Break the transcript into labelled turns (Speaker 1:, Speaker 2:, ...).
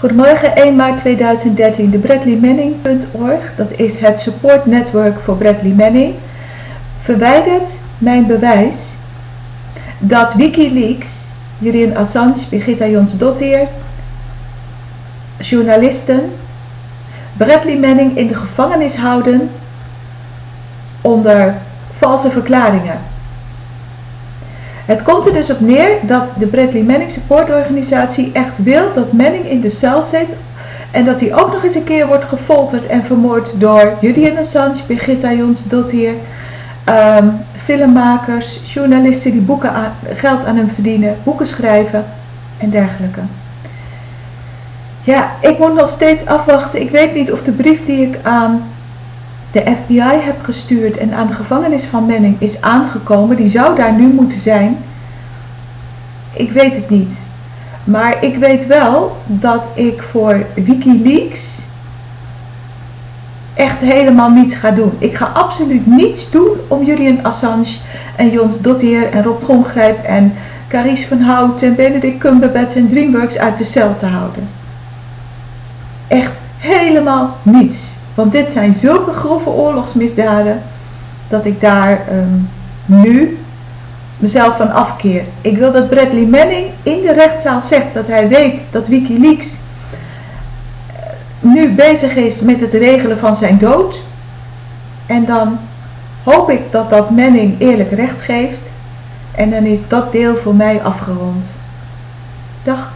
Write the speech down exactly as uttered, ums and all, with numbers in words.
Speaker 1: Goedemorgen, één maart tweeduizend dertien, de Bradley Manning punt org, dat is het support network voor Bradley Manning, verwijdert mijn bewijs dat Wikileaks, Julian Assange, Birgitta Jons-Dottir, journalisten, Bradley Manning in de gevangenis houden onder valse verklaringen. Het komt er dus op neer dat de Bradley Manning supportorganisatie echt wil dat Manning in de cel zit en dat hij ook nog eens een keer wordt gefolterd en vermoord door Julian Assange, Birgitta Jons-Dottir, um, filmmakers, journalisten die boeken aan, geld aan hem verdienen, boeken schrijven en dergelijke. Ja, ik moet nog steeds afwachten. Ik weet niet of de brief die ik aan de F B I heb gestuurd en aan de gevangenis van Manning is aangekomen. Die zou daar nu moeten zijn. Ik weet het niet. Maar ik weet wel dat ik voor Wikileaks echt helemaal niets ga doen. Ik ga absoluut niets doen om Julian Assange en Jons-Dottir en Rob Gongrijp en Carice van Houten en Benedict Cumberbatch en DreamWorks uit de cel te houden. Echt helemaal niets. Want dit zijn zulke grove oorlogsmisdaden dat ik daar um, nu mezelf van afkeer. Ik wil dat Bradley Manning in de rechtszaal zegt dat hij weet dat Wikileaks nu bezig is met het regelen van zijn dood. En dan hoop ik dat dat Manning eerlijk recht geeft. En dan is dat deel voor mij afgerond. Dag.